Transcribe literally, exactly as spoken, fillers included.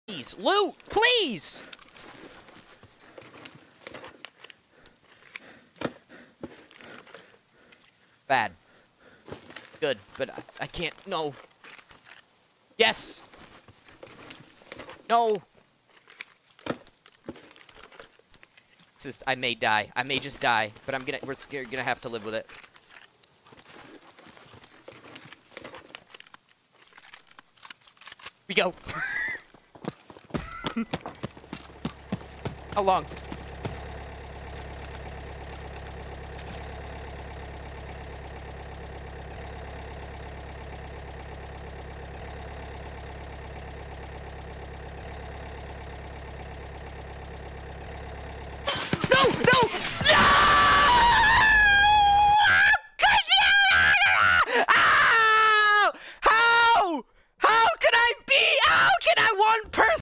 Please, loot, please! Bad. Good, but I, I can't, no. Yes! No! This is, I may die. I may just die, but I'm gonna, we're scared, gonna have to live with it. We go. How long?